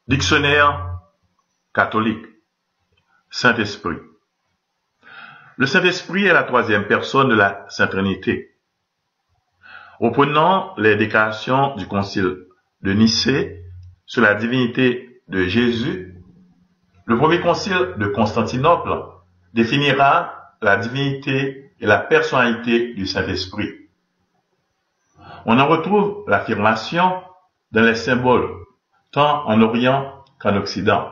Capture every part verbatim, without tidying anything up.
Dictionnaire catholique. Saint-Esprit. Le Saint-Esprit est la troisième personne de la Sainte Trinité. Reprenant les déclarations du Concile de Nicée sur la divinité de Jésus, le premier concile de Constantinople définira la divinité et la personnalité du Saint-Esprit. On en retrouve l'affirmation dans les symboles, tant en Orient qu'en Occident.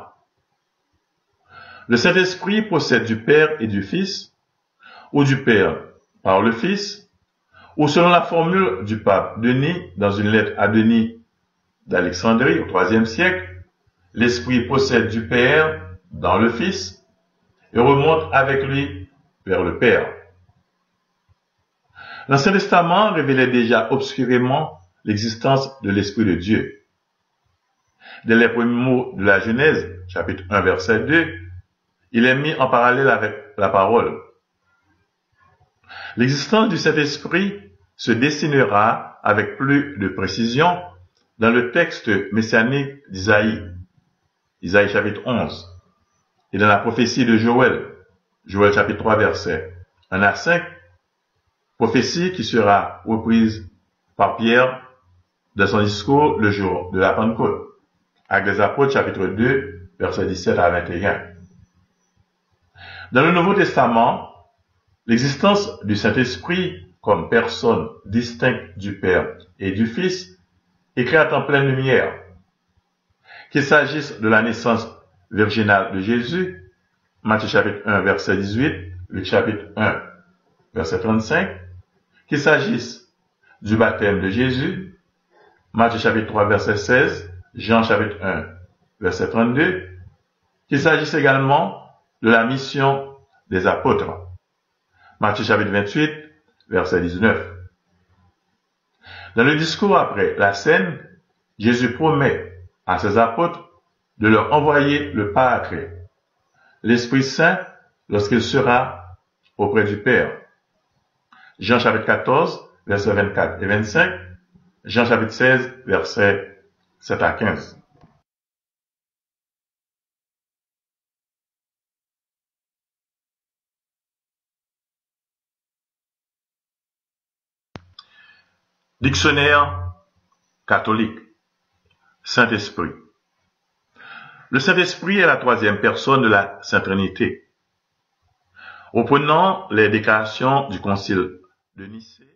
Le Saint-Esprit possède du Père et du Fils, ou du Père par le Fils, ou selon la formule du pape Denis dans une lettre à Denis d'Alexandrie au troisième siècle, l'Esprit possède du Père dans le Fils et remonte avec lui vers le Père. L'Ancien Testament révélait déjà obscurément l'existence de l'Esprit de Dieu. Dès les premiers mots de la Genèse, chapitre un, verset deux, il est mis en parallèle avec la parole. L'existence du Saint-Esprit se dessinera avec plus de précision dans le texte messianique d'Isaïe, Isaïe chapitre onze, et dans la prophétie de Joël, Joël chapitre trois, verset un à cinq, prophétie qui sera reprise par Pierre dans son discours le jour de la Pentecôte, Actes des Apôtres chapitre deux, verset dix-sept à vingt et un. Dans le Nouveau Testament, l'existence du Saint-Esprit comme personne distincte du Père et du Fils est créée en pleine lumière. Qu'il s'agisse de la naissance virginale de Jésus, Matthieu chapitre un, verset dix-huit, Luc chapitre un, verset trente-cinq, qu'il s'agisse du baptême de Jésus, Matthieu chapitre trois, verset seize, Jean chapitre un, verset trente-deux, qu'il s'agisse également de la mission des apôtres, Matthieu chapitre vingt-huit, verset dix-neuf. Dans le discours après la scène, Jésus promet à ses apôtres de leur envoyer le Paraclet, l'Esprit Saint, lorsqu'il sera auprès du Père. Jean chapitre quatorze, versets vingt-quatre et vingt-cinq, Jean chapitre seize, versets sept à quinze. Dictionnaire catholique. Saint-Esprit. Le Saint-Esprit est la troisième personne de la Sainte Trinité. Reprenant les déclarations du Concile de Nicée,